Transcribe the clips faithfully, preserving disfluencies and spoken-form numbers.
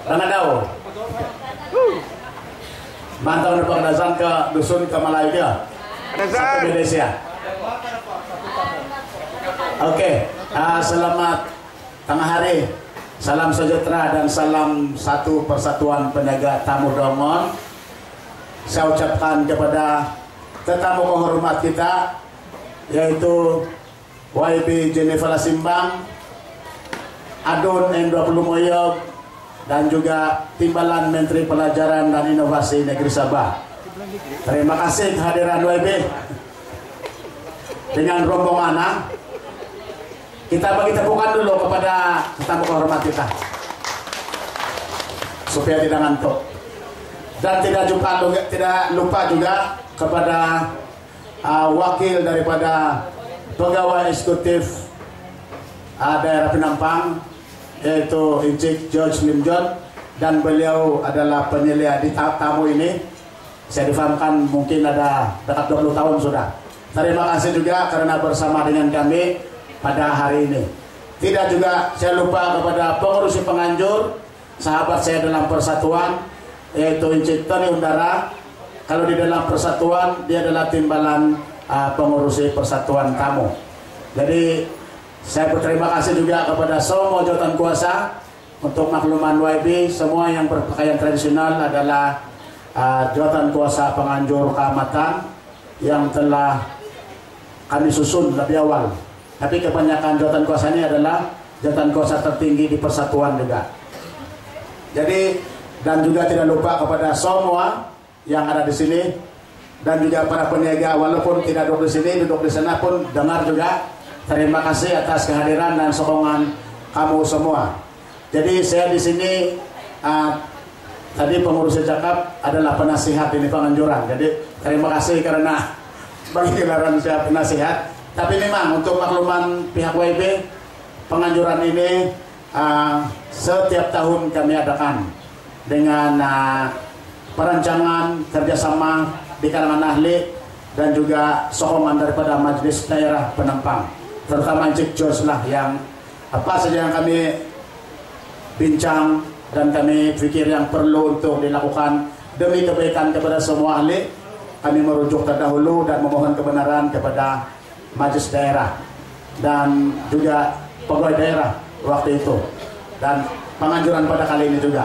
Rangadao. Mantap na pagdazan ke dusun ke Malaya. Sa Indonesia. Oke, okay. uh, selamat tengah hari. Salam sejahtera dan salam satu persatuan penjaga tamu Dongon. Saya ucapkan kepada tetamu kehormat kita, yaitu Y B Jennifer Simbang, Adun N dua puluh Moyog, dan juga Timbalan Menteri Pelajaran dan Inovasi Negeri Sabah. Terima kasih kehadiran Y B. Dengan rombongan, kita bagi tepukan dulu kepada tetamu kehormat kita, supaya tidak ngantuk. Dan tidak lupa, tidak lupa juga kepada uh, wakil daripada pegawai eksekutif uh, daerah Penampang, yaitu Encik George Lim John, dan beliau adalah penyelia di tamu ini. Saya difahamkan mungkin ada dekat dua puluh tahun sudah. Terima kasih juga karena bersama dengan kami pada hari ini. Tidak juga saya lupa kepada pengurus penganjur, sahabat saya dalam persatuan, yaitu Encik Tony Undara. Kalau di dalam persatuan dia adalah timbalan uh, pengurus persatuan tamu. Jadi saya berterima kasih juga kepada semua jawatan kuasa. Untuk makluman Y B, semua yang berpakaian tradisional adalah uh, jawatan kuasa penganjur kecamatan yang telah kami susun lebih awal. Tapi kebanyakan jawatan kuasa ini adalah jawatan kuasa tertinggi di persatuan juga. Jadi, dan juga tidak lupa kepada semua yang ada di sini, dan juga para peniaga, walaupun tidak duduk di sini, duduk di sana pun dengar juga. Terima kasih atas kehadiran dan sokongan kamu semua. Jadi saya di sini uh, tadi pengurus cakap adalah penasihat ini penganjuran. Jadi terima kasih karena bagi gelaran saya penasihat. Tapi memang untuk makluman pihak Y B, penganjuran ini uh, setiap tahun kami adakan dengan uh, perancangan kerjasama di kalangan ahli dan juga sokongan daripada Majelis Daerah Penampang, terutama Encik George lah yang apa saja yang kami bincang dan kami pikir yang perlu untuk dilakukan demi kebaikan kepada semua ahli, kami merujuk terdahulu dan memohon kebenaran kepada Majelis Daerah dan juga pegawai daerah waktu itu dan penganjuran pada kali ini juga.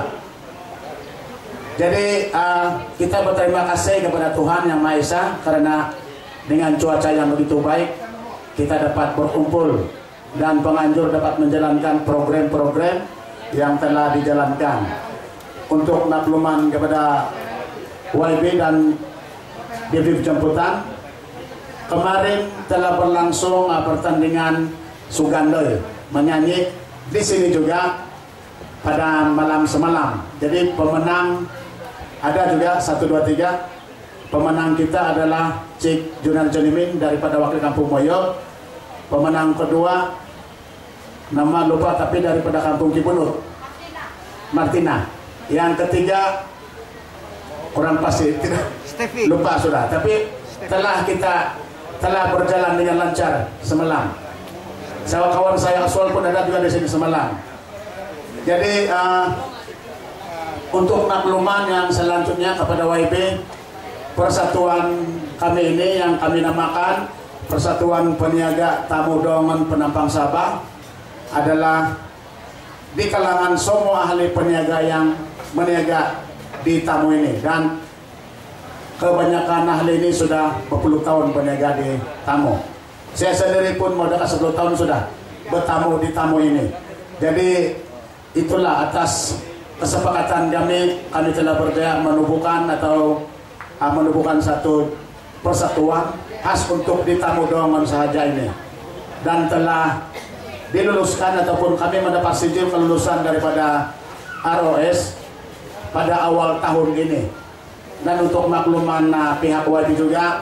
Jadi uh, kita berterima kasih kepada Tuhan Yang Maha Esa karena dengan cuaca yang begitu baik kita dapat berkumpul dan penganjur dapat menjalankan program-program yang telah dijalankan. Untuk makluman kepada Y B dan D P Jemputan, kemarin telah berlangsung uh, pertandingan Sugandoy menyanyi di sini juga pada malam semalam. Jadi pemenang ada juga satu dua tiga. Pemenang kita adalah Cik Junan Jonimin daripada Wakil Kampung Moyo. Pemenang kedua nama lupa tapi daripada Kampung Kibunut, Martina. Yang ketiga kurang pasti tidak lupa sudah. Tapi telah kita telah berjalan dengan lancar semalam. Saya kawan saya Aswal pun ada juga di sini semalam. Jadi uh, untuk makluman yang selanjutnya kepada Y B, persatuan kami ini yang kami namakan Persatuan Peniaga Tamu Dongon Penampang Sabah adalah di kalangan semua ahli peniaga yang meniaga di tamu ini, dan kebanyakan ahli ini sudah berpuluh tahun berniaga di tamu. Saya sendiri pun mau dekat sepuluh tahun sudah bertamu di tamu ini. Jadi itulah atas kesepakatan kami, kami telah berjaya menubuhkan atau uh, menubuhkan satu persatuan khas untuk di tamu Dongon sahaja ini, dan telah diluluskan ataupun kami mendapat sijil kelulusan daripada R O S pada awal tahun ini. Dan untuk makluman uh, pihak Y B juga,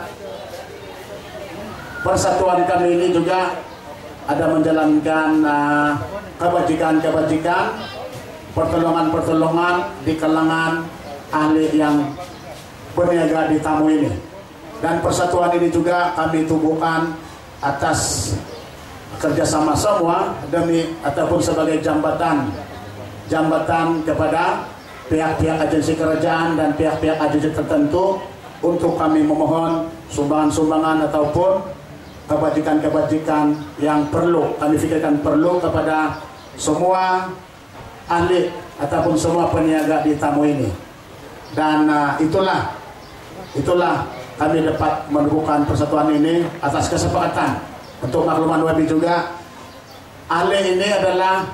persatuan kami ini juga ada menjalankan kebajikan-kebajikan, uh, pertolongan-pertolongan di kalangan ahli yang berniaga di tamu ini. Dan persatuan ini juga kami tubuhkan atas kerjasama semua demi ataupun sebagai jambatan jambatan kepada pihak-pihak agensi kerajaan dan pihak-pihak agensi tertentu untuk kami memohon sumbangan-sumbangan ataupun kebajikan-kebajikan yang perlu kami fikirkan perlu kepada semua ahli ataupun semua peniaga di tamu ini. Dan uh, itulah itulah kami dapat meneguhkan persatuan ini atas kesepakatan. Untuk makluman W B juga, ahli ini adalah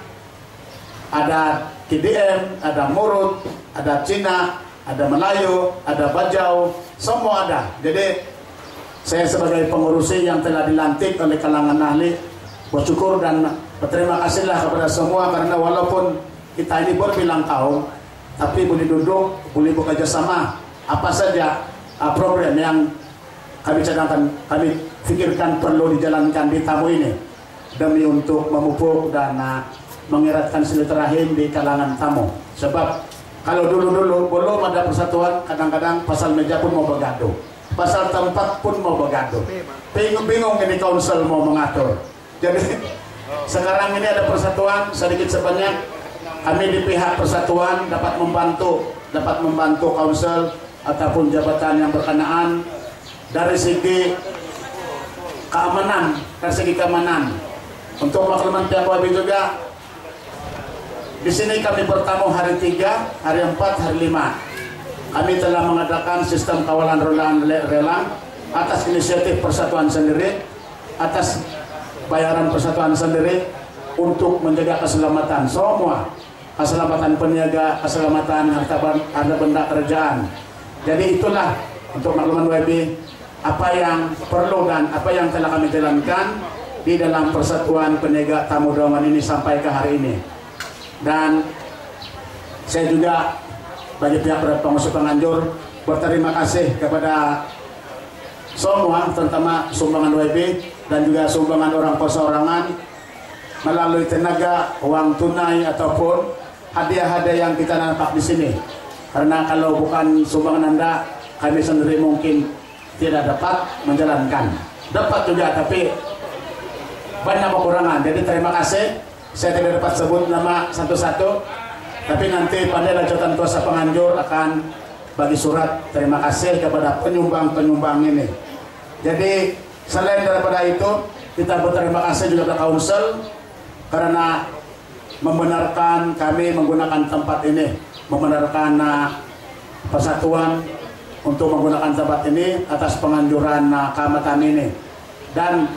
ada K D M, ada Murut, ada Cina, ada Melayu, ada Bajau, semua ada. Jadi saya sebagai pengurusi yang telah dilantik oleh kalangan ahli bersyukur dan berterima kasihlah kepada semua, karena walaupun kita ini berbilang kaum, tapi boleh duduk, boleh bekerja sama apa saja uh, program yang kami cadangkan, kami fikirkan perlu dijalankan di tamu ini demi untuk memupuk dan uh, mengeratkan silaturahim di kalangan tamu. Sebab kalau dulu-dulu belum ada persatuan, kadang-kadang pasal meja pun mau bergaduh, pasal tempat pun mau bergaduh, bingung-bingung ini kaunsel mau mengatur. Jadi sekarang ini ada persatuan, sedikit sebanyak kami di pihak persatuan dapat membantu dapat membantu kaunsel ataupun jabatan yang berkenaan dari segi keamanan, dari segi keamanan. Untuk makluman pihak W B juga, di sini kami bertamu hari tiga, hari empat, hari lima. Kami telah mengadakan sistem kawalan rolaan relang atas inisiatif persatuan sendiri, atas bayaran persatuan sendiri untuk menjaga keselamatan semua, keselamatan peniaga, keselamatan harta, harta benda kerajaan. Jadi itulah untuk makluman W B apa yang perlu dan apa yang telah kami jalankan di dalam persatuan peniaga Tamu Daungan ini sampai ke hari ini. Dan saya juga bagi pihak pengusaha penganjur berterima kasih kepada semua, terutama sumbangan W B dan juga sumbangan orang perseorangan melalui tenaga, uang tunai ataupun hadiah-hadiah yang kita nampak di sini. Karena kalau bukan sumbangan Anda, kami sendiri mungkin tidak dapat menjalankan. Dapat juga, tapi banyak kekurangan. Jadi terima kasih. Saya tidak dapat sebut nama satu-satu, tapi nanti pada lanjutan kuasa penganjur akan bagi surat terima kasih kepada penyumbang-penyumbang ini. Jadi selain daripada itu, kita berterima kasih juga kepada kaunsel karena membenarkan kami menggunakan tempat ini, membenarkan uh, persatuan untuk menggunakan tempat ini atas penganjuran uh, keamatan ini. Dan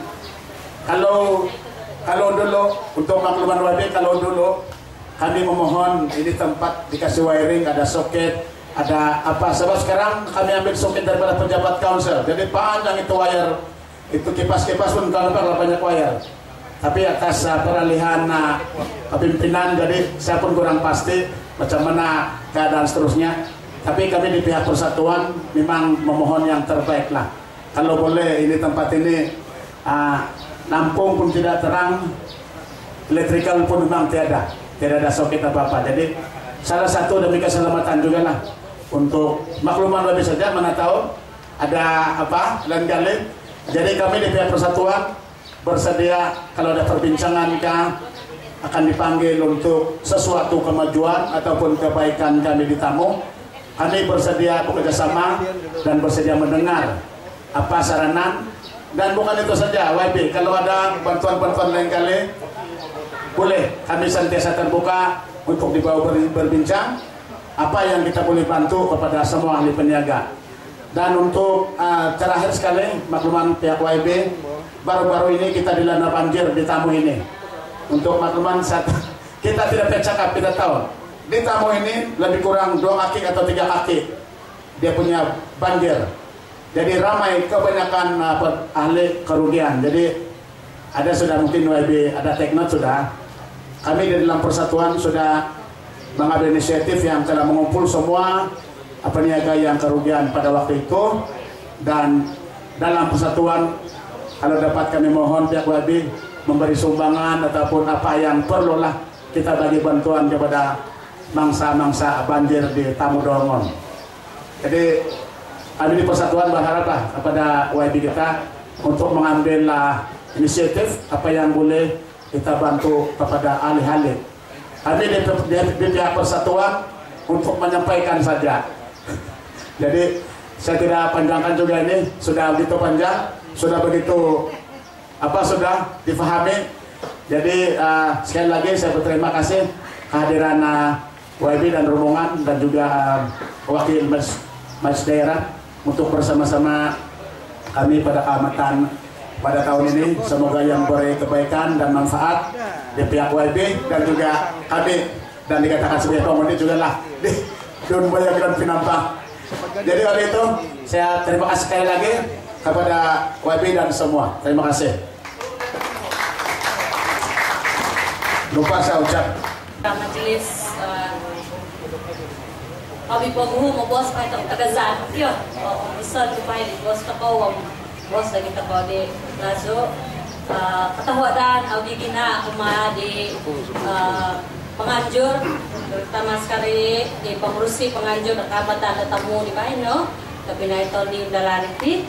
kalau Kalau dulu untuk makluman W B, kalau dulu kami memohon ini tempat dikasih wiring, ada soket, ada apa. Sebab sekarang kami ambil soket daripada pejabat kaunsel. Jadi panjang itu wire, itu kipas-kipas pun kalau banyak wire. Tapi atas uh, peralihan uh, kepimpinan, jadi saya pun kurang pasti macam mana keadaan seterusnya. Tapi kami di pihak persatuan memang memohon yang terbaik lah. Kalau boleh ini tempat ini uh, Lampung pun tidak terang, elektrikal pun memang tiada, tidak ada soket apa-apa. Jadi salah satu demi keselamatan juga lah. Untuk makluman lebih saja, mana tahu ada apa lain kali. Jadi kami di pihak persatuan bersedia kalau ada perbincangan kah akan dipanggil untuk sesuatu kemajuan ataupun kebaikan kami di tamu. Kami bersedia bekerjasama dan bersedia mendengar apa saranan. Dan bukan itu saja, W B, kalau ada bantuan-bantuan lain kali, boleh kami senantiasa terbuka untuk dibawa ber, berbincang apa yang kita boleh bantu kepada semua ahli peniaga. Dan untuk uh, terakhir sekali, makluman pihak W B, baru-baru ini kita dilanda banjir di tamu ini. Untuk makluman saat kita tidak bercakap, kita tahu di tamu ini lebih kurang dua kaki atau tiga kaki dia punya banjir. Jadi ramai kebanyakan uh, ahli kerugian. Jadi ada sudah mungkin W B, ada teknot sudah. Kami di dalam persatuan sudah mengambil inisiatif yang telah mengumpul semua peniaga yang kerugian pada waktu itu. Dan dalam persatuan kalau dapat kami mohon pihak W B memberi sumbangan ataupun apa yang perlulah kita bagi bantuan kepada mangsa-mangsa banjir di Tamu Daungan. Jadi kami di persatuan berharaplah kepada W B kita untuk mengambil uh, inisiatif apa yang boleh kita bantu kepada ahli-ahli kami di, di, di pihak persatuan untuk menyampaikan saja. Jadi saya tidak panjangkan juga, ini sudah begitu panjang, sudah begitu apa sudah difahami. Jadi uh, sekali lagi saya berterima kasih kehadiran uh, W I B dan rombongan dan juga uh, wakil Majelis Daerah untuk bersama-sama kami pada keamatan pada tahun ini. Semoga yang beri kebaikan dan manfaat di pihak W I B dan juga kami, dan dikatakan sebagai pengundi juga lah di Dun Boya Grand Pinampang. Jadi oleh itu saya terima kasih sekali lagi kepada W I B dan semua. Terima kasih. Lupa saya ucap. Majelis kami paghu mo bos pa itong tagazan. Yo, isa supaya di bos ko bos lagi tako di lazo katawadan audi gina uma di penganjur terutama sekali di pengurusi penganjur kecamatan tamu di Baino tapi na ito di Dalariti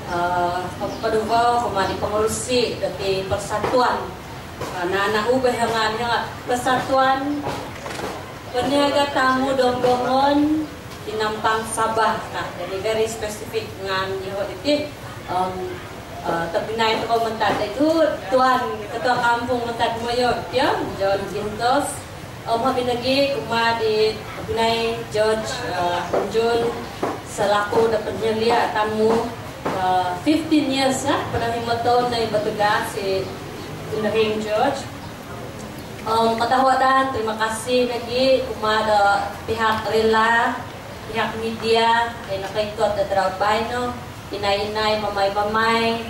pagpadugo kuma di pengurusi dari persatuan na naubah hangan nga persatuan peniaga tamu Donggongon di Nampang Sabah. Nah, jadi very spesifik dengan jeho itu um, uh, terbina itu komentar itu tuan ketua kampung mentat moyo ya John Gintos om habis lagi kuma di terbina George uh, Jun selaku dapat nyelia tamu uh, fifteen years ya pada lima tahun na ibatuga si Inahing George. Um, ketahuan, terima kasih lagi kepada pihak rela, pihak media yang nakaikot at Raut Baino, inay-inay, mamay-mamay,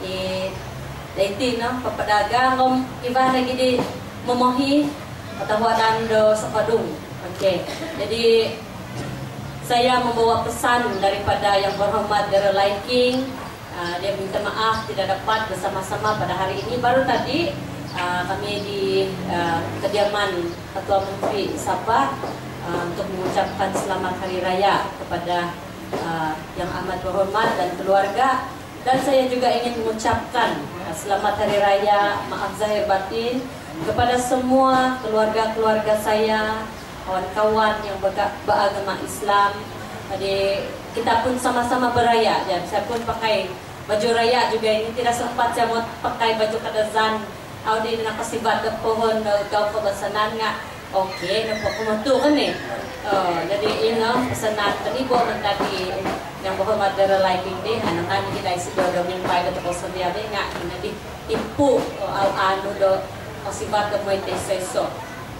i-daiti, no? Papadagang, um, iba lagi di memohi ketahuan do sa Padung. Oke, jadi saya membawa pesan daripada yang berhormat Daryl Liking. Uh, dia minta maaf tidak dapat bersama-sama pada hari ini. Baru tadi Uh, kami di uh, kediaman Ketua Menteri Sabah uh, untuk mengucapkan selamat hari raya kepada uh, yang amat berhormat dan keluarga, dan saya juga ingin mengucapkan uh, selamat hari raya maaf zahir batin kepada semua keluarga-keluarga saya, kawan-kawan yang beragama Islam. Jadi kita pun sama-sama beraya, dan saya pun pakai baju raya juga ini, tidak sempat saya mau pakai baju kadazan. Audi na kasibat ke pohon daw kebasanan nga okay na po kumuntukan eh oh, jadi ino pesanan kanibo man tadi yang berhormat Daryl Liking din ano kan kita isi do doming pai do ko sabiabe nga ina di impu al ano do kasibat ke moite seso.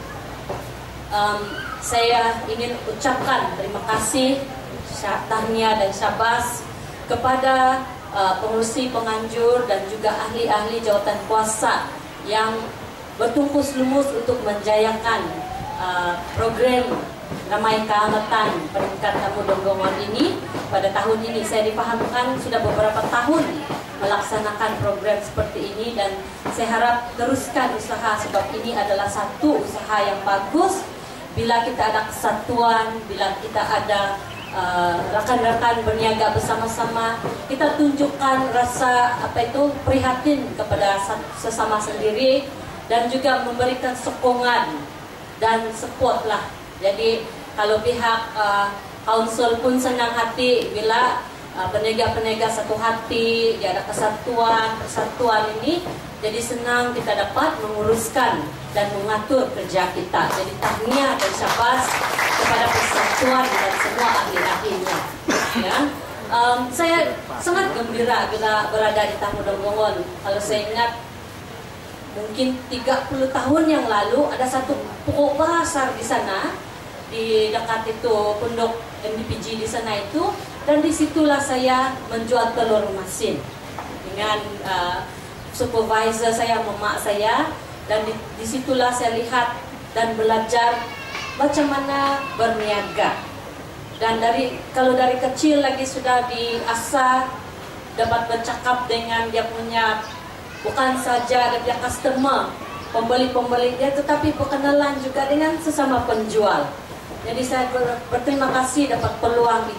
um, saya ingin ucapkan terima kasih tahniah dan syabas kepada uh, pengurusi penganjur dan juga ahli-ahli jawatan kuasa yang bertungkus lumus untuk menjayakan uh, program Ramai Keamatan Peringkat Tamu Donggongon ini. Pada tahun ini saya dipahamkan sudah beberapa tahun melaksanakan program seperti ini, dan saya harap teruskan usaha sebab ini adalah satu usaha yang bagus. Bila kita ada kesatuan, bila kita ada rekan-rekan uh, berniaga bersama-sama, kita tunjukkan rasa apa itu prihatin kepada sesama sendiri dan juga memberikan sokongan dan support lah. Jadi kalau pihak uh, council pun senang hati bila uh, peniaga-peniaga satu hati, ada kesatuan, persatuan ini, jadi senang kita dapat menguruskan dan mengatur kerja kita. Jadi tahniah dan syabas kepada persatuan dan semua ahli-ahlinya. Ya, um, saya sangat gembira bila berada di Tamu Donggongon. Kalau saya ingat, mungkin tiga puluh tahun yang lalu ada satu pokok pasar di sana, di dekat itu pondok M D P G di sana itu, dan disitulah saya menjual telur masin dengan uh, supervisor saya, mama saya, dan di, disitulah saya lihat dan belajar macam mana berniaga. Dan dari kalau dari kecil lagi sudah diasah dapat bercakap dengan dia punya, bukan saja dia customer, pembeli-pembeli dia, tetapi berkenalan juga dengan sesama penjual. Jadi saya ber, berterima kasih dapat peluang itu,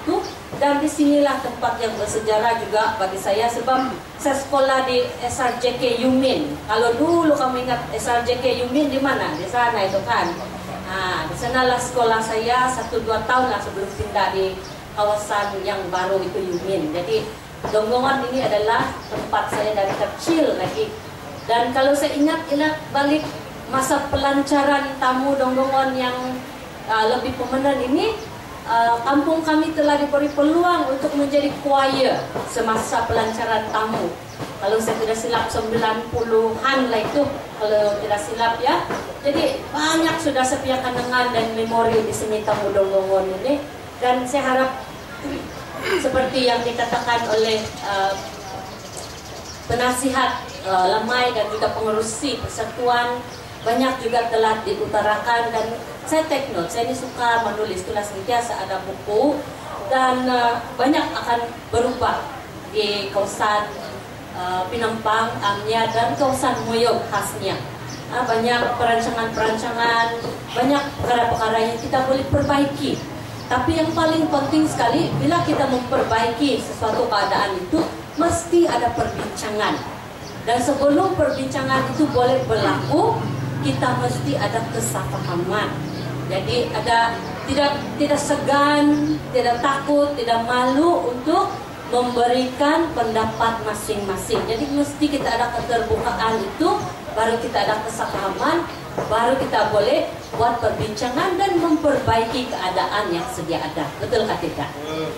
Dan disinilah tempat yang bersejarah juga bagi saya, sebab saya sekolah di S R J K Yumin. Kalau dulu kamu ingat S R J K Yumin di mana? Di sana itu kan. Nah, di sanalah sekolah saya satu dua tahun lah sebelum pindah di kawasan yang baru itu Yumin. Jadi Donggongon ini adalah tempat saya dari kecil lagi. Dan kalau saya ingat-ingat balik masa pelancaran tamu Donggongon yang uh, lebih pemenang ini, Uh, kampung kami telah diberi peluang untuk menjadi choir semasa pelancaran tamu. Kalau saya tidak silap sembilan puluhan lah itu, kalau tidak silap ya. Jadi banyak sudah sepiak kenangan dan memori di sini tamu Donggongon ini. Dan saya harap seperti yang dikatakan oleh uh, penasihat uh, Lemai dan juga pengerusi persatuan, banyak juga telah diutarakan. Dan saya take note, saya ini suka menulis, tulis sentiasa ada buku. Dan uh, banyak akan berubah di kawasan uh, Pinampang, Amnya, dan kawasan Moyog khasnya. Uh, banyak perancangan-perancangan, banyak perkara-perkara yang kita boleh perbaiki. Tapi yang paling penting sekali, bila kita memperbaiki sesuatu keadaan itu, mesti ada perbincangan. Dan sebelum perbincangan itu boleh berlaku, kita mesti ada kesepahaman. Jadi ada tidak tidak segan, tidak takut, tidak malu untuk memberikan pendapat masing-masing. Jadi mesti kita ada keterbukaan itu, baru kita ada kesepahaman, baru kita boleh buat perbincangan dan memperbaiki keadaan yang sedia ada. Betul tidak?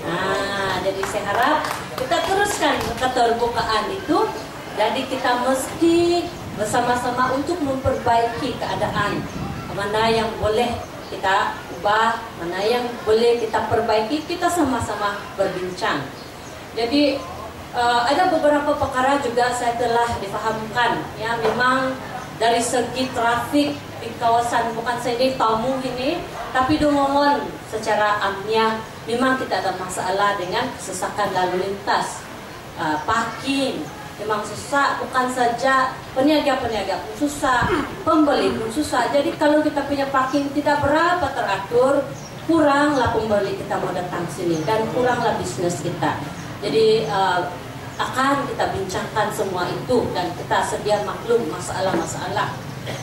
Nah, jadi saya harap kita teruskan keterbukaan itu. Jadi kita mesti bersama-sama untuk memperbaiki keadaan. Mana yang boleh kita ubah, mana yang boleh kita perbaiki, kita sama-sama berbincang. Jadi uh, ada beberapa perkara juga saya telah difahamkan. Ya, memang dari segi trafik di kawasan, bukan saya di tamu ini, tapi Donggongon secara amnya memang kita ada masalah dengan kesesakan lalu lintas, uh, parking. Memang susah, bukan saja peniaga-peniaga pun susah, pembeli pun susah. Jadi kalau kita punya parking tidak berapa teratur, kuranglah pembeli kita mau datang sini dan kuranglah bisnis kita. Jadi uh, akan kita bincangkan semua itu dan kita sedia maklum masalah-masalah.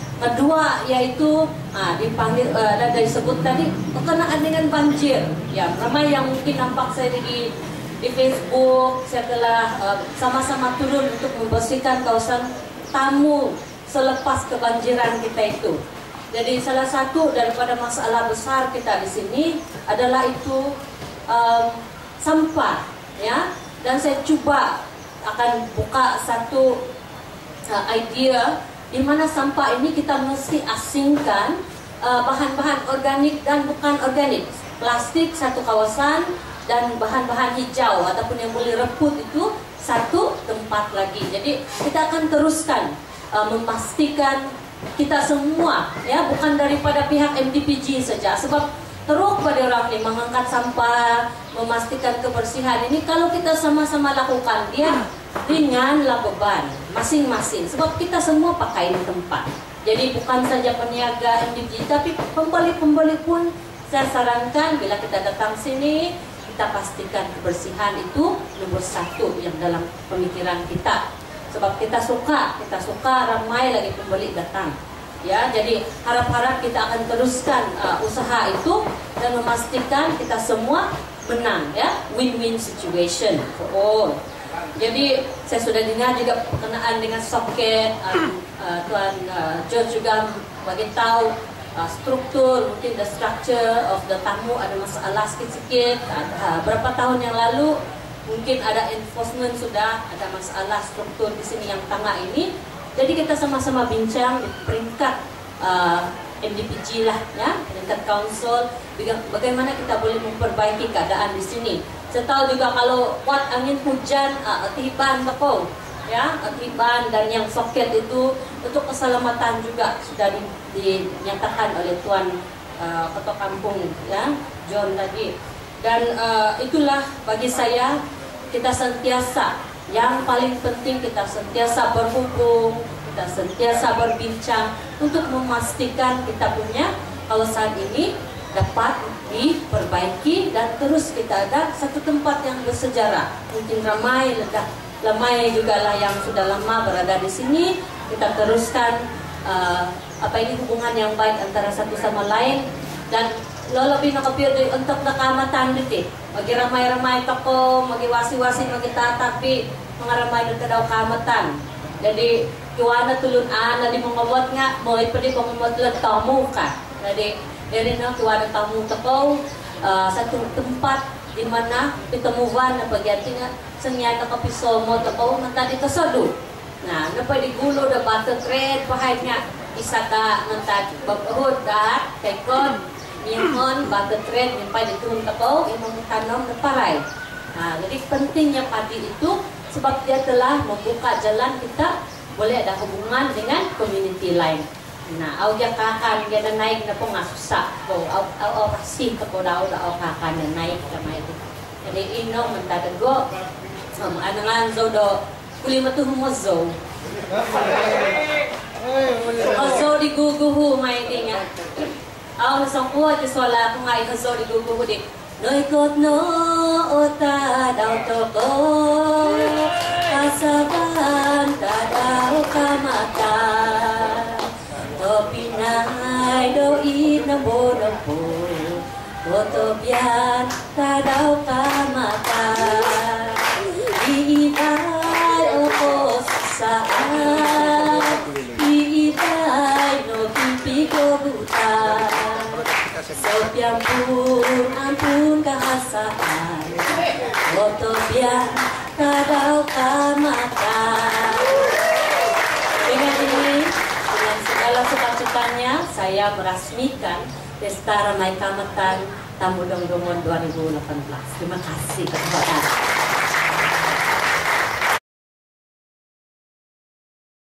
Kedua yaitu uh, dipanggil uh, dan disebut tadi berkenaan dengan banjir. Ya, ramai yang mungkin nampak saya di Di Facebook, saya telah uh, sama-sama turun untuk membersihkan kawasan tamu selepas kebanjiran kita itu. Jadi salah satu daripada masalah besar kita di sini adalah itu um, sampah, ya. Dan saya coba akan buka satu uh, idea di mana sampah ini kita mesti asingkan uh, bahan-bahan organik dan bukan organik. Plastik satu kawasan, dan bahan-bahan hijau ataupun yang boleh reput itu satu tempat lagi. Jadi kita akan teruskan uh, memastikan kita semua, ya, bukan daripada pihak M D P G saja, sebab teruk pada orang ini mengangkat sampah, memastikan kebersihan ini. Kalau kita sama-sama lakukan dia ringanlah beban masing-masing, sebab kita semua pakai di tempat. Jadi bukan saja peniaga M D P G, tapi pembeli-pembeli pun saya sarankan bila kita datang sini, kita pastikan kebersihan itu nomor satu yang dalam pemikiran kita. Sebab kita suka, kita suka ramai lagi pembeli datang. Ya, jadi harap-harap kita akan teruskan uh, usaha itu dan memastikan kita semua menang, ya, win-win situation for all. Jadi saya sudah dengar juga berkenaan dengan soket, uh, uh, Tuan uh, George juga bagi tahu Uh, struktur, mungkin the structure of the tamu ada masalah sikit-sikit. Uh, berapa tahun yang lalu mungkin ada enforcement sudah ada masalah struktur di sini yang tengah ini. Jadi kita sama-sama bincang di peringkat uh, M D P G lah, ya, peringkat council, bagaimana kita boleh memperbaiki keadaan di sini. Saya tahu juga kalau kuat angin hujan, uh, tiban tako, ya, tiban dan yang soket itu untuk keselamatan juga sudah di, dinyatakan oleh Tuan uh, Ketua Kampung, ya, John tadi. Dan uh, itulah bagi saya, kita sentiasa, yang paling penting kita sentiasa berhubung, kita sentiasa berbincang untuk memastikan kita punya kawasan ini dapat diperbaiki dan terus kita ada satu tempat yang bersejarah. Mungkin ramai ledak Lamai juga lah yang sudah lama berada di sini. Kita teruskan uh, apa ini hubungan yang baik antara satu sama lain dan lo lebih nakapio untuk nakamatan dito. Magi ramai-ramai toko, magi wasi-wasi, magi tatapi mga ramay na daw kamatan. Jadi kiwana tulun ana di mongobot nga mo ipedi mongobot lang tamu ka. Jadi dari no kiwana tamu toko uh, satu tempat di mana ditemukan na pagyati nga sanya nakapiso mo toko nga tadi kasodo. Nah, na pwede gulo da battle thread pahay nga isa ka ngantad babahod da kay kon yun battle thread yung pwede turun toko imong tanom na paray. Nah, jadi pentingnya padi itu sebab dia telah membuka jalan kita boleh ada hubungan dengan community lain. Nah, au dia kakan dia na naik na po nga susah ko au au kasih ko daw da au kakan na naik kama itu. Jadi ino mentadago um, anangan zo do kuli matuh mo zo. Zo di guguhu may dinga. Au nasang ko at wala ko nga zo di guguhu di. No ikot no ota daw to ko asaban tadaw kamata to pinay do ina bodong po to biyan tadaw kamata iibay o ko saan iibay no pipi ko buta Sopiang pun ampun kahasaan Foto biar kadau kamata. Dengan ini, dengan segala sukacitanya saya merasmikan Pesta Ramai Kamatan Tamu Dongdongon dua ribu delapan belas. Terima kasih kepada